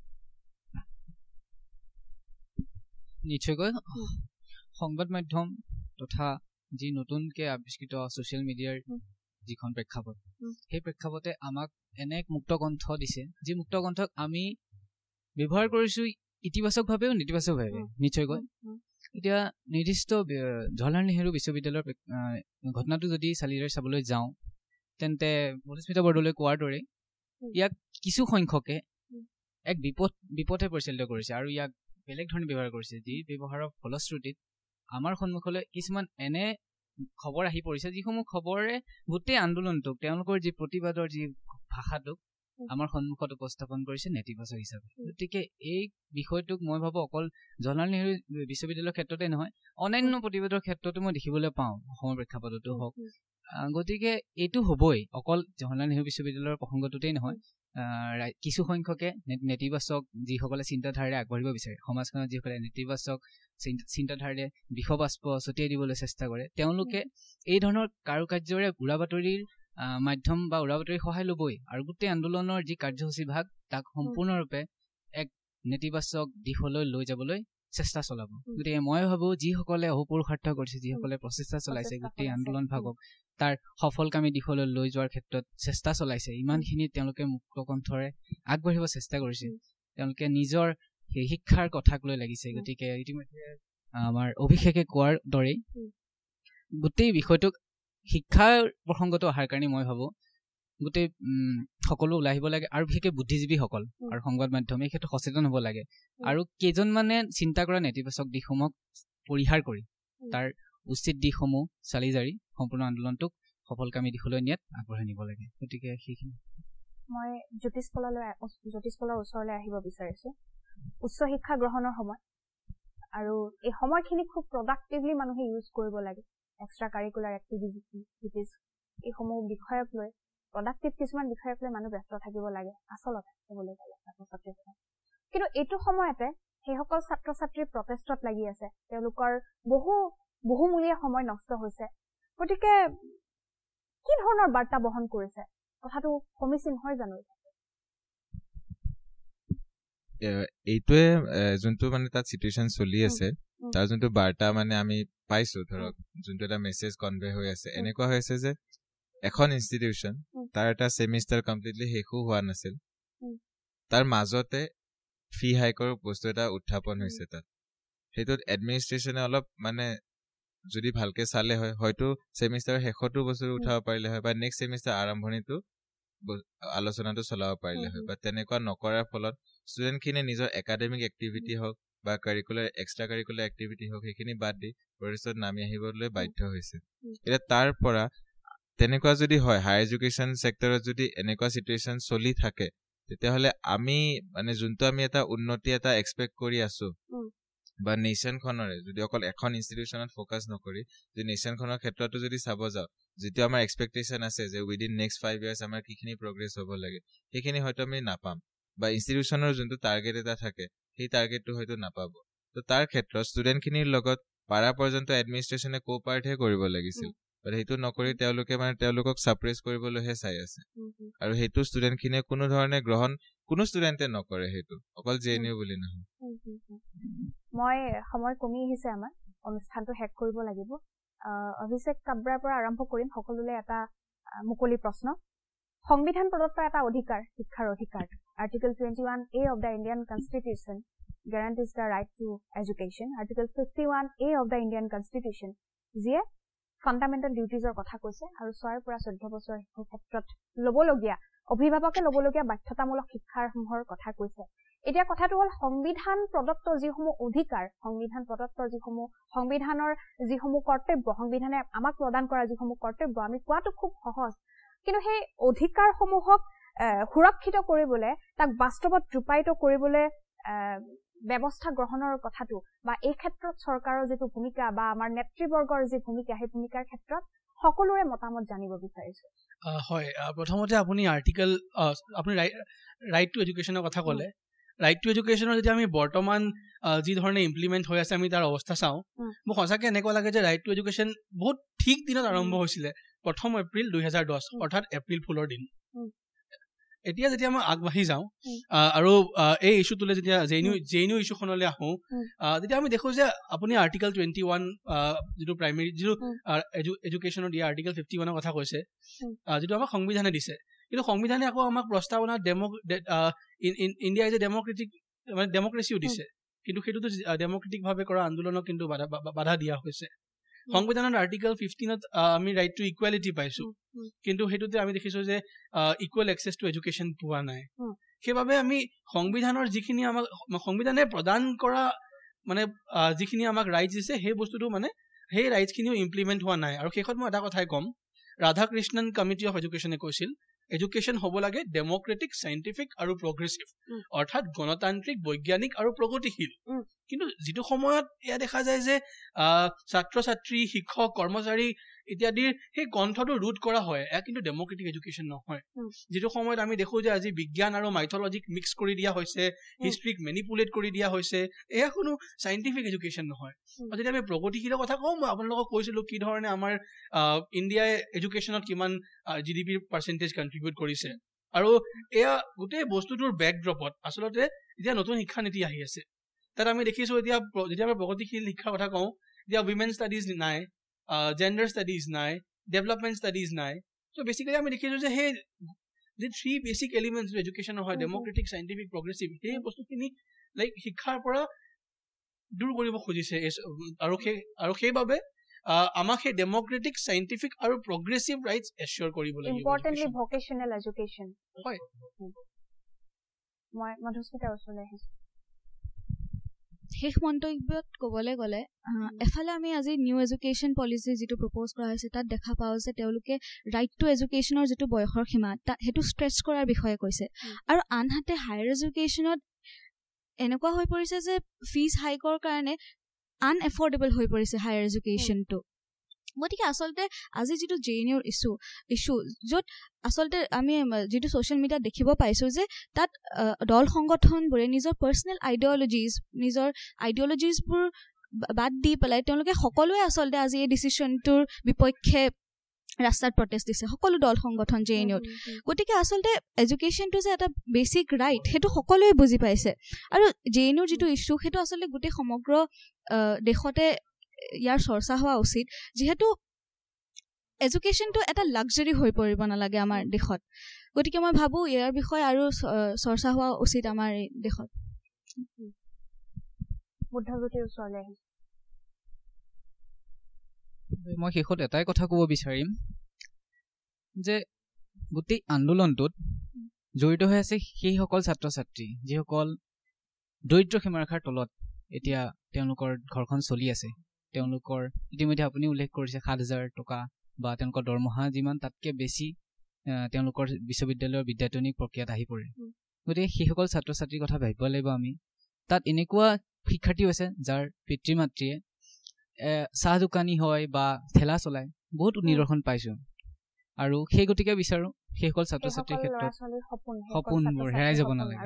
নিশ্চয়কৈ সংবাদ মাধ্যম তথা যি নতুনকৈ আৱিষ্কৃত ছ'চিয়েল মিডিয়াৰ যিখন প্ৰেক্ষাপট সেই প্ৰেক্ষাপটে আমাক এনে এক মুক্ত কণ্ঠ দিছে যি মুক্ত কণ্ঠক আমি ব্যৱহাৰ কৰিছোঁ ইতিবাচকভাৱেও নেতিবাচকভাৱে নিশ্চয়কৈ এতিয়া নিৰ্দিষ্ট জৱাহৰলাল নেহৰু বিশ্ববিদ্যালয়ৰ ঘটনাটো যদি চাবলৈ যাওঁ তেন্তে মধুস্মিতা বৰদলৈ কোৱাৰ দৰে ইয়াক কিছু সংখ্যকে এক বিপথে পৰিচালিত কৰিছে আৰু ইয়াক বেলেগ ধৰণে ব্যৱহাৰ কৰিছে যি ব্যৱহাৰৰ ফলশ্ৰুতিত আমাৰ সন্মুখলৈ কিছুমান এনে খবৰ আহি পৰিছে যিসমূহ খবৰে গোটেই আন্দোলনটোক তেওঁলোকৰ যি প্ৰতিবাদৰ যি ভাষাটোক আমাৰ সন্মুখত উপস্থাপন কৰিছে নেতিবাচক হিচাপে গতিকে এই বিষয়টোক মই ভাবোঁ অকল জৱাহৰলাল নেহৰু বিশ্ববিদ্যালয়ৰ ক্ষেত্ৰতে নহয় অন্যান্য প্ৰতিবাদৰ ক্ষেত্ৰতো মই দেখিবলৈ পাওঁ অসমৰ প্ৰেক্ষাপটতো হওক গতিকে এইটো হ'বই অকল জৱাহৰলাল নেহৰু বিশ্ববিদ্যালয়ৰ প্ৰসংগটোতেই নহয় কিছু সংখ্যকে নেতিবাচক যিসকলে চিন্তাধাৰাৰে আগবাঢ়িব বিচাৰে সমাজখনত যিসকলে নেতিবাচক চিন্তাধাৰাৰে বিষবাষ্প ছটিয়াই দিবলৈ চেষ্টা কৰে তেওঁলোকে এই ধৰণৰ কাৰুকাৰ্যৰে উৰা বাতৰিৰ মাধ্যম বা উৰা বাতৰিৰ সহায় ল'বই আৰু গোটেই আন্দোলনৰ যি কাৰ্যসূচী ভাগ তাক সম্পূৰ্ণৰূপে এক নেতিবাচক দিশলৈ লৈ যাবলৈ চেষ্টা চলাব গতিকে মই ভাবোঁ যিসকলে অহোপুৰুষাৰ্থ কৰিছে যিসকলে প্ৰচেষ্টা চলাইছে গোটেই আন্দোলন ভাগক তাৰ সফলকামী দিশলৈ লৈ যোৱাৰ ক্ষেত্ৰত চেষ্টা চলাইছে ইমানখিনি তেওঁলোকে মুক্ত কণ্ঠৰে আগবাঢ়িব চেষ্টা কৰিছে তেওঁলোকে নিজৰ সেই শিক্ষাৰ কথাক লৈ লাগিছে গতিকে ইতিমধ্যে আমাৰ অভিষেকে কোৱাৰ দৰেই গোটেই বিষয়টোক শিক্ষাৰ প্ৰসংগটো অহাৰ কাৰণে মই ভাবোঁ গোটেই সকলো ওলাই আহিব লাগে আৰু বিশেষকৈ বুদ্ধিজীৱীসকল আৰু সংবাদ মাধ্যম এই ক্ষেত্ৰত সচেতন হ'ব লাগে আৰু কেইজনমানে চিন্তা কৰা নেতিবাচক দিশসমূহক পৰিহাৰ কৰি তাৰ উচিত দিশসমূহ চালি জাৰি সম্পূৰ্ণ আন্দোলনটোক সফলকামী দিশলৈ নিয়াত আগবঢ়াই নিব লাগে গতিকে সেইখিনি মই জ্যোতিষ পলৰ ওচৰলৈ আহিব বিচাৰিছোঁ উচ্চ শিক্ষা গ্ৰহণৰ সময় আৰু এই সময়খিনি খুব প্ৰডাক্টিভলি মানুহে ইউজ কৰিব লাগে এক্সট্ৰা কাৰিকুলাৰ এক্টিভিটিজ এইসমূহ বিষয়ক লৈ প্ৰডাক্টিভ কিছুমান বিষয়ক লৈ মানুহ ব্যস্ত থাকিব লাগে আচলতে ক'বলৈ গ'লে ছাত্ৰ ছাত্ৰীসকল কিন্তু এইটো সময়তে সেইসকল ছাত্ৰ ছাত্ৰীৰ প্ৰটেষ্টত লাগি আছে তেওঁলোকৰ বহুমূলীয়া সময় নষ্ট হৈছে গতিকে কি ধৰণৰ বাৰ্তা বহন কৰিছে কথাটো সমীচীন হয় জানো এইটোৱে যোনটো মানে তাত চিটুৱেশ্যন চলি আছে তাৰ যোনটো বাৰ্তা মানে আমি পাইছো ধৰক যোনটো এটা মেছেজ কনভে হৈ আছে এনেকুৱা হৈ আছে যে এখন ইনষ্টিটিউশ্যন তাৰ এটা ছেমিষ্টাৰ কমপ্লিটলি শেষো হোৱা নাছিল তাৰ মাজতে ফি হাইকৰ বস্তু এটা উত্থাপন হৈছে তাত সেইটোত এডমিনিষ্ট্ৰেশ্যনে অলপ মানে যদি ভালকে চালে হয় হয়তো ছেমিষ্টাৰৰ শেষতো বস্তু উঠাব পাৰিলে হয় বা নেক্সট ছেমিষ্টাৰ আৰম্ভণিটো আলোচনাটো চলাব পাৰিলে হয় বা তেনেকুৱা নকৰাৰ ফলত ষ্টুডেণ্টখিনিয়ে নিজৰ একাডেমিক এক্টিভিটি হওক বা এক্সট্ৰা কাৰিকুলাৰ এক্টিভিটি হওক সেইখিনি বাদ দি প্ৰটেষ্টত নামি আহিবলৈ বাধ্য হৈছে এতিয়া তাৰ পৰা তেনেকুৱা যদি হয় হায়াৰ এডুকেশ্যন ছেক্টৰত যদি এনেকুৱা চিটুৱেশ্যন চলি থাকে তেতিয়াহ'লে আমি মানে যোনটো আমি এটা উন্নতি এটা এক্সপেক্ট কৰি আছো বা নেশ্যনখনৰে যদি অকল এখন ইনষ্টিটিউশ্যনত ফ'কাছ নকৰি যদি নেশ্যনখনৰ ক্ষেত্ৰতো যদি চাব যাওঁ যিটো আমাৰ এক্সপেক্টেশ্যন আছে যে উইদিন নেক্সট 5 years আমাৰ কিখিনি প্ৰগ্ৰেছ হ'ব লাগে সেইখিনি হয়তো আমি নাপাম বা ইনষ্টিটিউশ্যনৰ যোনটো টাৰ্গেট এটা থাকে সেই টাৰ্গেটটো হয়তো নাপাব তো তাৰ ক্ষেত্ৰত ষ্টুডেণ্টখিনিৰ লগত পাৰা পৰ্যন্ত এডমিনিষ্ট্ৰেশ্যনে কোপাৰ্টহে কৰিব লাগিছিল সেইটো নকৰি তেওঁলোকে মানে তেওঁলোকক ছাপ্ৰেছ কৰিবলৈহে চাই আছে আৰু সেইটো ষ্টুডেণ্টখিনিয়ে কোনো ধৰণে কোনো ষ্টুডেণ্টে নকৰে সেইটো অকল জেএনইউ বুলি নহয় মই সময় কমি আহিছে আমাৰ অনুষ্ঠানটো শেষ কৰিব লাগিব অভিষেক কাব্ৰাৰ পৰা আৰম্ভ কৰিম সকলোলৈ এটা মুকলি প্ৰশ্ন সংবিধান প্ৰদত্ত এটা অধিকাৰ শিক্ষাৰ অধিকাৰ article 21A of the Indian Constitution guarantees the right to education article 51A of the Indian Constitution যিয়ে ফান্ডামেন্টাল ডিউটিজৰ কথা কৈছে আৰু 6 পৰা 14 বছৰ শিশুৰ ক্ষেত্ৰত লবলগীয়া অভিভাৱকে লবলগীয়া বাধ্যতামূলক শিক্ষাৰ সমূহৰ কথা কৈছে এতিয়া কথাটো হ'ল সংবিধান প্ৰদত্ত যিসমূহ অধিকাৰ সংবিধান প্ৰদত্ত যিসমূহ সংবিধানৰ যিসমূহ কৰ্তব্য সংবিধানে আমাক প্ৰদান কৰা যিসমূহ কৰ্তব্য আমি কোৱাটো খুব সহজ কিন্তু সেই অধিকাৰসমূহক সুৰক্ষিত কৰিবলৈ তাক বাস্তৱত ৰূপায়িত কৰিবলৈ ব্যৱস্থা গ্ৰহণৰ কথাটো বা এই ক্ষেত্ৰত চৰকাৰৰ যেটো ভূমিকা বা আমাৰ নেতৃবৰ্গৰ যে ভূমিকা সেই ভূমিকাৰ ক্ষেত্ৰত সকলোৰে মতামত জানিব বিচাৰিছো হয় প্ৰথমতে আপুনি আৰ্টিকল আপুনি ৰাইট টু এডুকেশ্যনৰ কথা ক'লে ৰাইট টু এডুকেশ্যনৰ যদি আমি বৰ্তমান যি ধৰণে ইমপ্লিমেণ্ট হৈ আছে আমি তাৰ অৱস্থা চাওঁ মোক সঁচাকৈ এনেকুৱা লাগে যে ৰাইট টু এডুকেশ্যন বহুত ঠিক দিনত আৰম্ভ হৈছিলে 1 এপ্ৰিল 2010 অৰ্থাৎ এপ্ৰিল ফুলৰ দিন এতিয়া যেতিয়া মই আগবাঢ়ি যাওঁ আৰু এই ইছ্যুটোলৈ যেতিয়া জেএনইউ ইছ্যুখনলৈ আহোঁ তেতিয়া আমি দেখোঁ যে আপুনি আৰ্টিকল 21 যিটো প্ৰাইমেৰী যিটো এডুকেশ্যনৰ দিয়া আৰ্টিকল 51ৰ কথা কৈছে যিটো আমাক সংবিধানে দিছে কিন্তু সংবিধানে আকৌ আমাক প্ৰস্তাৱনা ইণ্ডিয়া ইজ এ ডেমক্ৰেটিক মানে ডেমক্ৰেচিও দিছে কিন্তু সেইটোতো ডেমক্ৰেটিকভাৱে কৰা আন্দোলনক কিন্তু বাধা দিয়া হৈছে সংবিধানৰ আৰ্টিকল 15ত আমি ৰাইট টু ইকুৱেলিটি পাইছো কিন্তু সেইটোতে আমি দেখিছো যে ইকুৱেল এক্সেছ টু এডুকেশ্যন পোৱা নাই সেইবাবে আমি সংবিধানৰ যিখিনি আমাক সংবিধানে প্ৰদান কৰা মানে যিখিনি আমাক ৰাইটছ দিছে সেই বস্তুটো মানে সেই ৰাইটছখিনিও ইমপ্লিমেণ্ট হোৱা নাই আৰু শেষত মই এটা কথাই ক'ম ৰাধাকৃষ্ণন কমিটি অফ এডুকেশ্যনে কৈছিল এডুকেশ্যন হ'ব লাগে ডেমক্ৰেটিক চাইণ্টিফিক আৰু প্ৰগ্ৰেছিভ অৰ্থাৎ গণতান্ত্ৰিক বৈজ্ঞানিক আৰু প্ৰগতিশীল কিন্তু যিটো সময়ত এয়া দেখা যায় যে ছাত্ৰ ছাত্ৰী শিক্ষক কৰ্মচাৰী ইত্যাদিৰ সেই কণ্ঠটো ৰোধ কৰা হয় এয়া কিন্তু ডেমক্ৰেটিক এডুকেশ্যন নহয় যিটো সময়ত আমি দেখোঁ যে আজি বিজ্ঞান আৰু মাইথলজিক মিক্স কৰি দিয়া হৈছে হিষ্ট্ৰীক মেনিপুলেট কৰি দিয়া হৈছে এয়া কোনো চাইণ্টিফিক এডুকেশ্যন নহয় যদি আমি প্ৰগতিশীলৰ কথা কওঁ মই আপোনালোকক কৈছিলোঁ কি ধৰণে আমাৰ ইণ্ডিয়াই এডুকেশ্যনত কিমান GDP পাৰ্চেণ্টেজ কণ্ট্ৰিবিউট কৰিছে আৰু এয়া গোটেই বস্তুটোৰ বেকড্ৰপত আচলতে এতিয়া নতুন শিক্ষা নীতি আহি আছে তাত আমি দেখিছোঁ এতিয়া যেতিয়া আমি প্ৰগতিশীল শিক্ষাৰ কথা কওঁ এতিয়া উইমেন ষ্টাডিজ নাই জেণ্ডাৰ ষ্টাডিজ নাই ডেভেলপমেণ্ট ষ্টাডিজ নাই চ' বেচিকেলি আমি দেখিছোঁ যে সেই যি 3 বেচিক এলিমেণ্টছ এডুকেশ্যনৰ হয় ডেমক্ৰেটিক চাইণ্টিফিক প্ৰগ্ৰেছিভ সেই বস্তুখিনি লাইক শিক্ষাৰ পৰা দূৰ কৰিব খুজিছে আৰু সেইবাবে আমাক সেই ডেমক্ৰেটিক চাইণ্টিফিক আৰু প্ৰগ্ৰেছিভ ৰাইটছ এচিয়ৰ কৰিব লাগিব ইম্পৰ্টেণ্টলি ভকেশ্যনেল এডুকেশ্যন হয় মই মধুস্মিতাৰ ওচৰলৈ আহিছোঁ শেষ মন্তব্যত ক'বলৈ গ'লে এফালে আমি আজি নিউ এডুকেশ্যন পলিচি যিটো প্ৰপ'জ কৰা হৈছে তাত দেখা পাওঁ যে তেওঁলোকে ৰাইট টু এডুকেশ্যনৰ যিটো বয়সৰ সীমা সেইটো ষ্ট্ৰেচ কৰাৰ বিষয়ে কৈছে আৰু আনহাতে হায়াৰ এডুকেশ্যনত এনেকুৱা হৈ পৰিছে যে ফিজ হাইকৰ কাৰণে আনএফৰ্ডেবল হৈ পৰিছে হায়াৰ এডুকেশ্যনটো গতিকে আচলতে আজি যিটো জেএনইউৰ ইছ্যু য'ত আচলতে আমি যিটো ছ'চিয়েল মিডিয়াত দেখিব পাইছোঁ যে তাত দল সংগঠনবোৰে নিজৰ পাৰ্চনেল আইডিঅলজিজবোৰ বাদ দি পেলাই তেওঁলোকে সকলোৱে আচলতে আজি এই ডিচিশ্যনটোৰ বিপক্ষে ৰাস্তাত প্ৰটেষ্ট দিছে সকলো দল সংগঠন জেএনইউত গতিকে আচলতে এডুকেশ্যনটো যে এটা বেচিক ৰাইট সেইটো সকলোৱে বুজি পাইছে আৰু জেএনইউৰ যিটো ইছ্যু সেইটো আচলতে গোটেই সমগ্ৰ দেশতে ইয়াৰ চৰ্চা হোৱা উচিত যিহেতু এডুকেশ্যনটো এটা লাক্সাৰী হৈ পৰিব নালাগে আমাৰ দেশত গতিকে মই ভাবোঁ ইয়াৰ বিষয়ে আৰু চৰ্চা হোৱা উচিত আমাৰ এই দেশত বুদ্ধজ্যোতিৰ ওচৰলৈ আহিছোঁ মই শেষত এটাই কথা ক'ব বিচাৰিম যে গোটেই আন্দোলনটোত জড়িত হৈ আছে সেইসকল ছাত্ৰ ছাত্ৰী যিসকল দৰিদ্ৰ সীমাৰেখাৰ তলত এতিয়া তেওঁলোকৰ ঘৰখন চলি আছে তেওঁলোকৰ ইতিমধ্যে আপুনি উল্লেখ কৰিছে 7,000 টকা বা তেওঁলোকৰ দৰমহা যিমান তাতকৈ বেছি তেওঁলোকৰ বিশ্ববিদ্যালয়ৰ বিদ্যায়তনিক প্ৰক্ৰিয়াত আহি পৰে গতিকে সেইসকল ছাত্ৰ ছাত্ৰীৰ কথা ভাবিব লাগিব আমি তাত এনেকুৱা শিক্ষাৰ্থী আছে যাৰ পিতৃ মাতৃয়ে চাহ দোকানী হয় বা ঠেলা চলায় বহুত নিদৰ্শন পাইছোঁ আৰু সেই গতিকে বিচাৰোঁ সেইসকল ছাত্ৰ ছাত্ৰীৰ ক্ষেত্ৰত সপোনবোৰ হেৰাই যাব নালাগে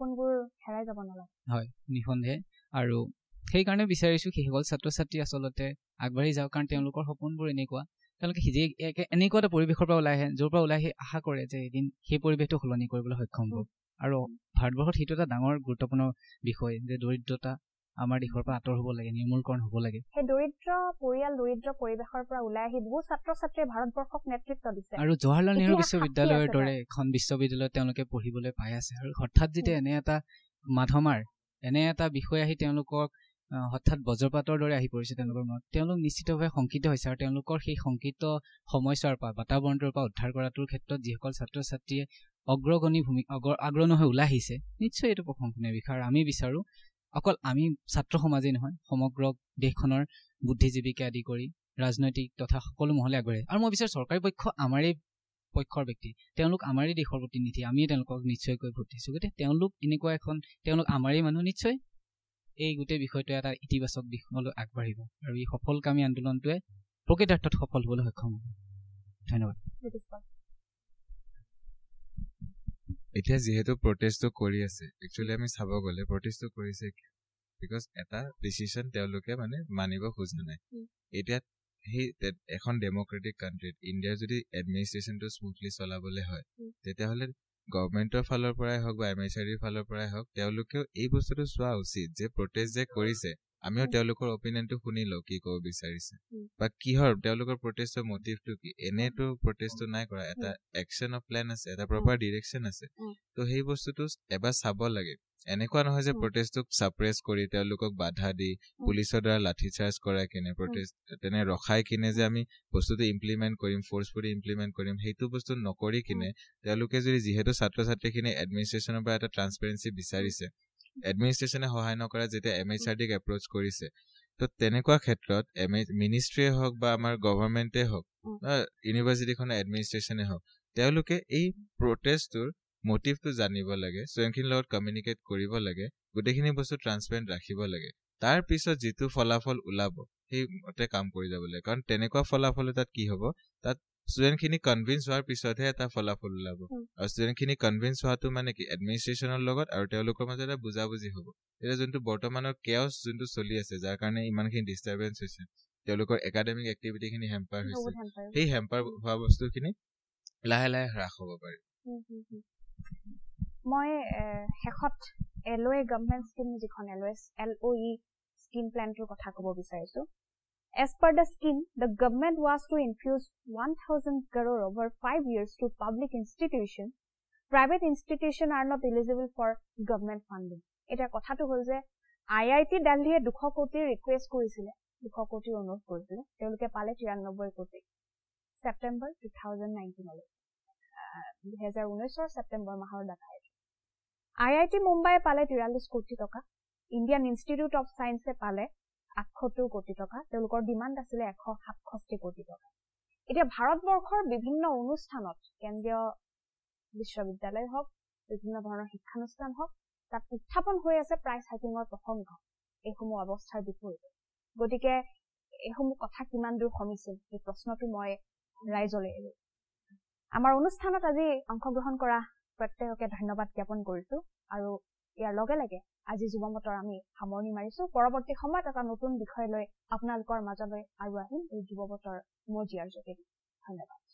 হয় নিঃসন্দেহে আৰু সেইকাৰণে বিচাৰিছোঁ সেইসকল ছাত্ৰ ছাত্ৰী আচলতে আগবাঢ়ি যাওক কাৰণ তেওঁলোকৰ সপোনবোৰ এনেকুৱা তেওঁলোকে এনেকুৱা এটা পৰিৱেশৰ পৰা ওলাই আহে য'ৰ পৰা ওলাই আহি আশা কৰে যে এদিন সেই পৰিৱেশটো সলনি কৰিবলৈ সক্ষম হ'ব আৰু ভাৰতবৰ্ষত সেইটো এটা ডাঙৰ গুৰুত্বপূৰ্ণ বিষয় যে দৰিদ্ৰতা আমাৰ দেশৰ পৰা আঁতৰ হ'ব লাগে, নিৰ্মূলকৰণ হ'ব লাগে। সেই দৰিদ্ৰ পৰিয়াল, দৰিদ্ৰ পৰিৱেশৰ পৰা ওলাই আহি বহু ছাত্ৰ ছাত্ৰীয়ে ভাৰতবৰ্ষক নেতৃত্ব দিছে। আৰু জৱাহৰলাল নেহৰু বিশ্ববিদ্যালয়ৰ দৰে এখন বিশ্ববিদ্যালয়ত তেওঁলোকে পঢ়িবলৈ পাই আছে। আৰু হঠাৎ যেতিয়া এনে এটা মাধমাৰ এনে এটা বিষয় আহি তেওঁলোকক হঠাৎ বজ্ৰপাতৰ দৰে আহি পৰিছে তেওঁলোকৰ মনত, তেওঁলোক নিশ্চিতভাৱে শংকিত হৈছে। আৰু তেওঁলোকৰ সেই শংকিত সময়ছোৱাৰ পৰা বাতাবৰণটোৰ পৰা উদ্ধাৰ কৰাটোৰ ক্ষেত্ৰত যিসকল ছাত্ৰ ছাত্ৰীয়ে অগ্ৰগণী আগ্ৰহ হৈ ওলাই আহিছে, নিশ্চয় এইটো প্ৰশংসনীয় বিষয়। আৰু আমি বিচাৰো অকল আমি ছাত্ৰ সমাজেই নহয়, সমগ্ৰ দেশখনৰ বুদ্ধিজীৱীকে আদি কৰি ৰাজনৈতিক তথা সকলো মহলে আগবাঢ়ে। আৰু মই বিচাৰো চৰকাৰী পক্ষ আমাৰেই পক্ষৰ ব্যক্তি, তেওঁলোক আমাৰেই দেশৰ প্ৰতিনিধি, আমিয়ে তেওঁলোকক নিশ্চয়কৈ ভোট দিছো। গতিকে তেওঁলোক এনেকুৱা তেওঁলোক আমাৰেই মানুহ, নিশ্চয় এই গোটেই বিষয়টো এটা ইতিবাচক দিশলৈ আগবাঢ়িব। আৰু এই সফলকামী আন্দোলনটোৱে প্ৰকৃতাৰ্থত সফল হবলৈ সক্ষম হ'ব। ধন্যবাদ। এতিয়া যিহেতু প্ৰটেষ্টটো কৰি আছে, একচুৱেলি আমি চাব গ'লে প্ৰটেষ্টটো কৰিছে বিকজ এটা ডিচিশ্যন তেওঁলোকে মানে মানিব খোজা নাই। এতিয়া সেই এখন ডেমক্ৰেটিক কাণ্ট্ৰিত ইণ্ডিয়াৰ যদি এডমিনিষ্ট্ৰেশ্যনটো স্মুথলি চলাবলৈ হয়, তেতিয়াহ'লে গভৰ্ণমেণ্টৰ ফালৰ পৰাই হওক বা MHRDৰ ফালৰ পৰাই হওক, তেওঁলোকেও এই বস্তুটো চোৱা উচিত যে প্ৰটেষ্ট যে কৰিছে, আমিও তেওঁলোকৰ অপিনিয়নটো শুনি লওঁ কি ক'ব বিচাৰিছে বা কিহৰ তেওঁলোকৰ প্ৰটেষ্টৰ মটিভটো কি। এনেতো প্ৰটেষ্টটো নাই কৰা, এটা একশ্যন অফ প্লেন আছে, এটা প্ৰপাৰ ডিৰেকশ্যন আছে। তো সেই বস্তুটো এবাৰ চাব লাগে। এনেকুৱা নহয় যে প্ৰটেষ্টটোক ছাপ্ৰেছ কৰি তেওঁলোকক বাধা দি পুলিচৰ দ্বাৰা লাঠি চাৰ্জ কৰাই কিনে প্ৰটেষ্ট তেনে ৰখাই কিনে যে আমি বস্তুটো ইমপ্লিমেণ্ট কৰিম, ফ'ৰ্চফুলি ইমপ্লিমেণ্ট কৰিম, সেইটো বস্তু নকৰি কিনে তেওঁলোকে যদি যিহেতু ছাত্ৰ ছাত্ৰীখিনি এডমিনিষ্ট্ৰেশ্যনৰ পৰা এটা ট্ৰান্সপেৰেঞ্চি বিচাৰিছে, এডমিনিষ্ট্ৰেশ্যনে সহায় নকৰা যেতিয়া MHRDক এপ্ৰ'চ কৰিছে, তো তেনেকুৱা ক্ষেত্ৰত মিনিষ্ট্ৰীয়ে হওক বা আমাৰ গভৰ্ণমেণ্টে হওক বা ইউনিভাৰ্চিটিখনৰ এডমিনিষ্ট্ৰেশ্যনে হওক, তেওঁলোকে এই প্ৰটেষ্টটোৰ মটিভটো জানিব লাগে, ষ্টুডেণ্টখিনিৰ লগত কমিউনিকেট কৰিব লাগে, গোটেইখিনি বস্তু ট্ৰান্সপেৰেণ্ট ৰাখিব লাগে। তাৰ পিছত যিটো ফলাফল ওলাব সেই মতে কাম কৰি যাব লাগে। কাৰণ তেনেকুৱা ফলাফল তাত কি হ'ব, তাত ষ্টুডেণ্টখিনি কনভিন্স হোৱাৰ পিছতহে এটা ফলাফল ওলাব। আৰু ষ্টুডেণ্টখিনি কনভিন্স হোৱাটো মানে কি, এডমিনিষ্ট্ৰেশ্যনৰ লগত আৰু তেওঁলোকৰ মাজত এটা বুজাবুজি হ'ব। এতিয়া যোনটো বৰ্তমানৰ কেঅছ যোনটো চলি আছে, যাৰ কাৰণে ইমানখিনি ডিষ্টাৰবেঞ্চ হৈছে, তেওঁলোকৰ একাডেমিক এক্টিভিটিখিনি হেম্পাৰ হৈছে, সেই হেম্পাৰ হোৱা বস্তুখিনি লাহে লাহে হ্ৰাস হ'ব পাৰে। মই শেষত LOA গভৰ্ণমেণ্ট স্কিম, যিখন LOE স্কিম প্লেনটোৰ কথা ক'ব বিচাৰিছো। As per the scheme, the government was to infuse 1,000 crore over 5 years to public institutions. Private institutions are not eligible for government funding. এটা কথাটো হ'ল যে IIT দিল্লীয়ে 200 কোটিৰ ৰিকুৱেষ্ট কৰিছিলে, 200 কোটিৰ অনুৰোধ কৰিছিলে, তেওঁলোকে পালে 93 কোটি ছেপ্টেম্বৰ 2019 2019 ছেপ্টেম্বৰ মাহৰ ডাটা। IIT মুম্বাইয়ে পালে 43 কোটি টকা, ইণ্ডিয়ান ইনষ্টিটিউট অফ চায়েন্সে পালে 78 কোটি টকা, তেওঁলোকৰ ডিমাণ্ড আছিলে 167 কোটি টকা। এতিয়া ভাৰতবৰ্ষৰ বিভিন্ন অনুষ্ঠানত, কেন্দ্ৰীয় বিশ্ববিদ্যালয় হওক, বিভিন্ন ধৰণৰ শিক্ষানুষ্ঠান হওক, তাত উত্থাপন হৈ আছে প্ৰাইচ হাইকিঙৰ প্ৰসংগ, এইসমূহ অৱস্থাৰ বিপৰীতে। গতিকে এইসমূহ কথা কিমান দূৰ সমিছিল, এই প্ৰশ্নটো মই ৰাইজলৈ এৰিলো। আমাৰ অনুষ্ঠানত আজি অংশগ্ৰহণ কৰা প্ৰত্যেককে ধন্যবাদ জ্ঞাপন কৰিছো। আৰু ইয়াৰ লগে লগে আজি যুৱমতৰ আমি সামৰণি মাৰিছো। পৰৱৰ্তী সময়ত এটা নতুন বিষয় লৈ আপোনালোকৰ মাজলৈ আৰু আহিম এই যুৱমতৰ মজিয়াৰ যোগেদি। ধন্যবাদ।